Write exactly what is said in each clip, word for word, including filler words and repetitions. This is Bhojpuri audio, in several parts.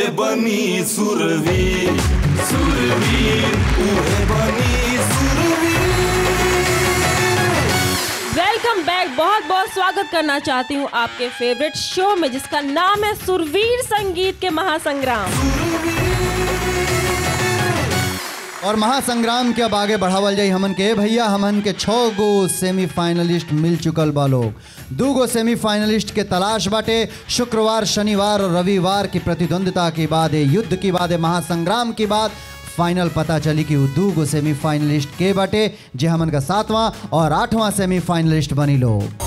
उहे बनी सुरवीर, सुरवीर उहे बनी सुरवीर। Welcome bank. बहुत बहुत स्वागत करना चाहती हूँ आपके फेवरेट शो में जिसका नाम है सुरवीर संगीत के महासंग्राम। और महासंग्राम के अब आगे बढ़ावल जाई हमन के भैया। हमन के छः गो सेमीफाइनलिस्ट मिल चुकल बा लोग। दो गो सेमीफाइनलिस्ट के तलाश बाटे। शुक्रवार, शनिवार और रविवार की प्रतिद्वंदिता के बाद, युद्ध की बाद, महासंग्राम की बाद फाइनल पता चली कि वो दो गो सेमीफाइनलिस्ट के बाटे जे हमन का सातवां और आठवां सेमीफाइनलिस्ट बनी लोग।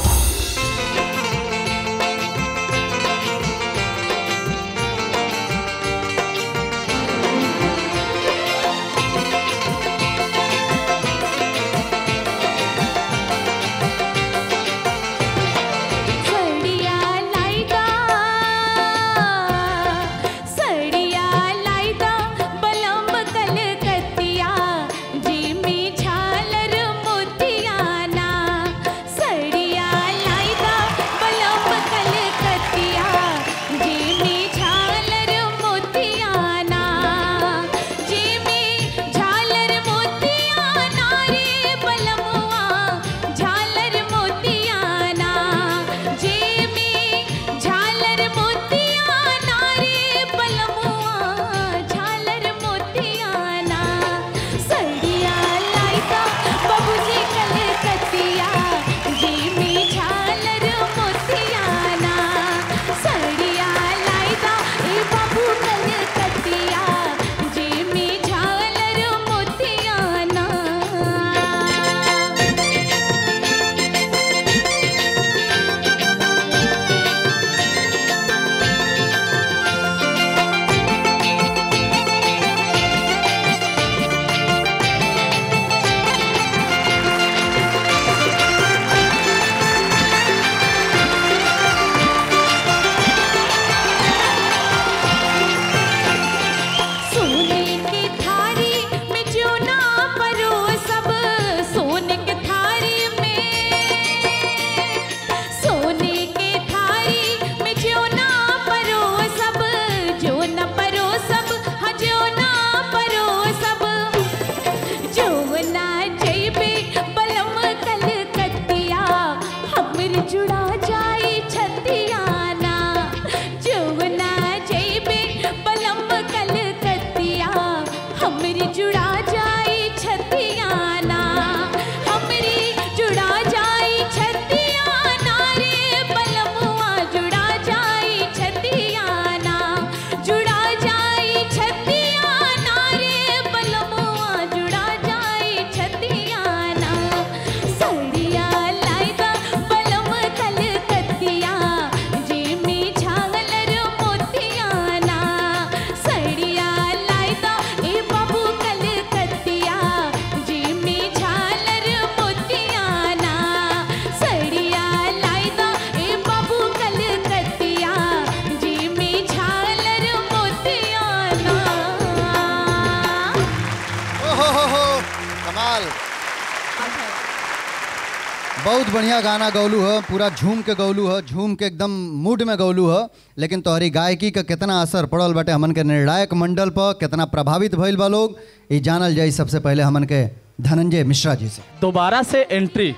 बहुत बढ़िया गाना गौलू है, पूरा झूम के गौलू है, झूम के एकदम मूड में गौलू है। लेकिन तोहरी गायकी का कितना असर पड़ल बाटे हमन के निर्णायक मंडल पर, कितना प्रभावित भइल बा लोग, ये जानल जाई सबसे पहले हमन के धनंजय मिश्रा जी से। दोबारा से एंट्री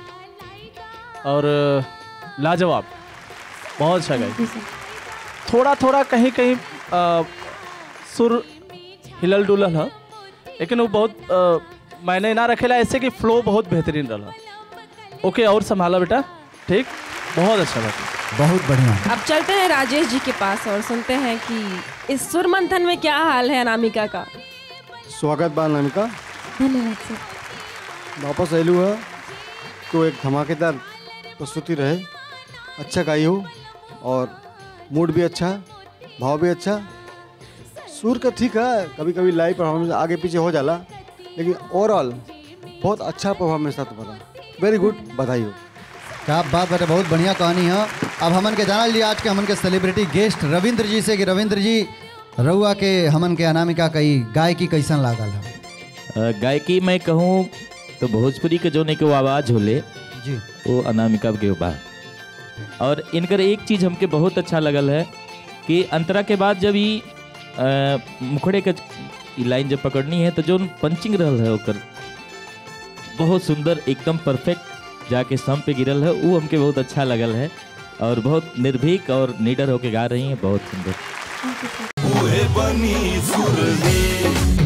और लाजवाब, बहुत अच्छा गाई। थोड़ा थोड़ा कहीं कहीं आ, सुर हिलल डुलल है, लेकिन वो बहुत आ, मैंने ना रखेला ऐसे कि फ्लो बहुत बेहतरीन रहा। ओके, और संभाला बेटा, ठीक, बहुत अच्छा लगा, बहुत बढ़िया। अब चलते हैं राजेश जी के पास और सुनते हैं कि इस सुर मंथन में क्या हाल है अनामिका का। स्वागत बा अनामिका, धन्यवाद सर। वापस आयलू है तो एक धमाकेदार प्रस्तुति रहे, अच्छा गाई हो और मूड भी अच्छा, भाव भी अच्छा, सुर का ठीक है, कभी कभी लाइव परफॉर्मेंस आगे पीछे हो जाला, लेकिन ओवरऑल बहुत अच्छा परफॉर्मेंस था तुम्हारा, वेरी गुड, बधाई हो। क्या बात बात है, बहुत बढ़िया कहानी है। अब हमन के जानल जी आज के हमन के सेलिब्रिटी गेस्ट रविंद्र जी से कि रविंद्र जी रउआ के हमन के अनामिका कई गायकी कैसन लागल है? गायकी मैं कहूँ तो भोजपुरी के जो नहीं आवाज़ होले जी वो अनामिका के बा। और इनकर एक चीज़ हमके बहुत अच्छा लगल है कि अंतरा के बाद जब ये अ, मुखड़े के लाइन जब पकड़नी है तो जो पंचिंग रहल है ओकर बहुत सुंदर एकदम परफेक्ट जाके सम पे गिरल है, वो हमके बहुत अच्छा लगल है और बहुत निर्भीक और निडर होके गा रही हैं, बहुत सुंदर। उहे बनी सुरवीर